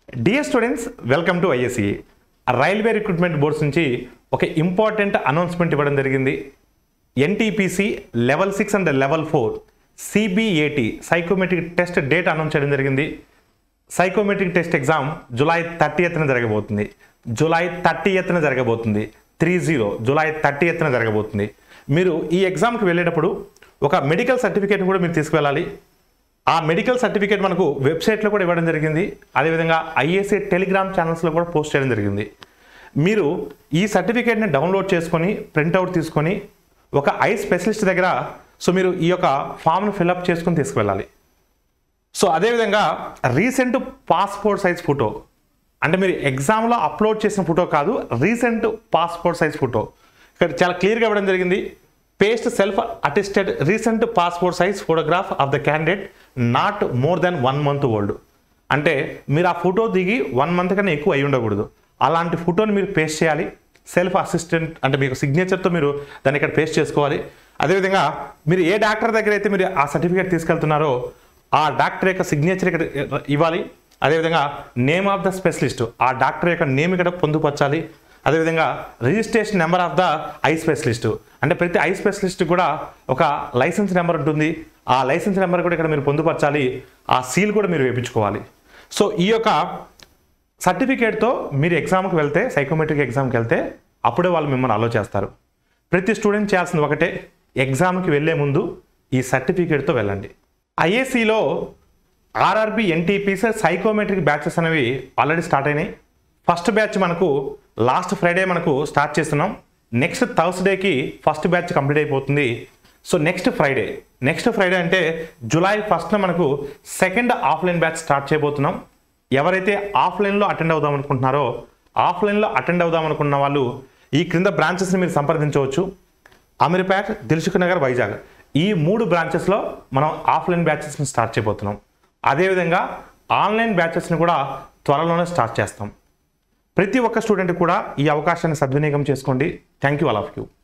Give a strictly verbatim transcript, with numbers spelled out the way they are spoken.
Dear students, welcome to Iace. Railway recruitment boards నుంచి ఒక important announcement ఇవ్వడం జరిగింది. NTPC level six and level four CBAT psychometric test date announce చేయడం జరిగింది. Psychometric test exam July థర్టీయత్న జరగబోతుంది. July థర్టీయత్న జరగబోతుంది. త్రీ జీరో జూలై థర్టీయత్న జరగబోతుంది. మీరు ఈ ఎగ్జామ్కి వెళ్ళేటప్పుడు ఒక మెడికల్ సర్టిఫికేట్ కూడా మీరు తీసుకువెళ్ళాలి. ఆ మెడికల్ సర్టిఫికేట్ మనకు వెబ్సైట్లో కూడా ఇవ్వడం జరిగింది. అదేవిధంగా ఐఏసీ టెలిగ్రామ్ ఛానల్స్లో కూడా పోస్ట్ చేయడం జరిగింది. మీరు ఈ సర్టిఫికేట్ని డౌన్లోడ్ చేసుకొని ప్రింట్అవుట్ తీసుకొని ఒక ఐ స్పెషలిస్ట్ దగ్గర సో మీరు ఈ యొక్క ఫామ్ను ఫిల్అప్ చేసుకొని తీసుకువెళ్ళాలి. సో అదేవిధంగా రీసెంట్ పాస్పోర్ట్ సైజ్ ఫోటో, అంటే మీరు ఎగ్జామ్లో అప్లోడ్ చేసిన ఫోటో కాదు, రీసెంట్ పాస్పోర్ట్ సైజ్ ఫోటో ఇక్కడ చాలా క్లియర్గా ఇవ్వడం జరిగింది. Paste self attested recent passport size photograph of the candidate not more than one month old. అంటే మీరు ఆ ఫోటో దిగి వన్ మంత్ కన్నా ఎక్కువ అయి ఉండకూడదు. అలాంటి ఫోటోని మీరు పేస్ట్ చేయాలి. సెల్ఫ్ అసిస్టెంట్ అంటే మీకు సిగ్నేచర్తో మీరు దాన్ని ఇక్కడ పేస్ట్ చేసుకోవాలి. అదేవిధంగా మీరు ఏ డాక్టర్ దగ్గర అయితే మీరు ఆ సర్టిఫికేట్ తీసుకెళ్తున్నారో ఆ డాక్టర్ యొక్క సిగ్నేచర్ ఇక్కడ ఇవ్వాలి. అదేవిధంగా నేమ్ ఆఫ్ ద స్పెషలిస్ట్, ఆ డాక్టర్ యొక్క నేమ్ ఇక్కడ పొందుపరచాలి. అదేవిధంగా registration number of the eye specialist, అంటే ప్రతి ఐ స్పెషలిస్ట్ కూడా ఒక లైసెన్స్ నెంబర్ ఉంటుంది. ఆ లైసెన్స్ నెంబర్ కూడా ఇక్కడ మీరు పొందుపరచాలి. ఆ సీల్ కూడా మీరు వేయించుకోవాలి. సో ఈ యొక్క సర్టిఫికేట్తో మీరు ఎగ్జామ్కి వెళ్తే, సైకోమెట్రిక్ ఎగ్జామ్కి వెళ్తే అప్పుడే వాళ్ళు మిమ్మల్ని అలో చేస్తారు. ప్రతి స్టూడెంట్ చేయాల్సింది ఒకటే, ఎగ్జామ్కి వెళ్ళే ముందు ఈ సర్టిఫికేట్తో వెళ్ళండి. ఐఏసీలో ఆర్ఆర్బి ఎన్టీపీసీ సైకోమెట్రిక్ బ్యాచెస్ అనేవి ఆల్రెడీ స్టార్ట్ అయినాయి. ఫస్ట్ బ్యాచ్ మనకు లాస్ట్ ఫ్రైడే మనకు స్టార్ట్ చేస్తున్నాం. నెక్స్ట్ థర్స్డేకి ఫస్ట్ బ్యాచ్ కంప్లీట్ అయిపోతుంది. So next Friday next Friday అంటే జూలై ఫస్ట్న మనకు సెకండ్ ఆఫ్లైన్ బ్యాచ్ స్టార్ట్ చేయబోతున్నాం. ఎవరైతే ఆఫ్లైన్లో అటెండ్ అవుదాం అనుకుంటున్నారో ఆఫ్లైన్లో అటెండ్ అవుదాం అనుకున్న వాళ్ళు ఈ క్రింద బ్రాంచెస్ని మీరు సంప్రదించవచ్చు. అమీర్పేట్, దిల్సుఖ్నగర్, వైజాగ్ ఈ మూడు బ్రాంచెస్లో మనం ఆఫ్లైన్ బ్యాచెస్ని స్టార్ట్ చేయబోతున్నాం. అదేవిధంగా ఆన్లైన్ బ్యాచెస్ని కూడా త్వరలోనే స్టార్ట్ చేస్తాం. ప్రతి ఒక్క స్టూడెంట్ కూడా ఈ అవకాశాన్ని సద్వినియోగం చేసుకోండి. Thank you all of you.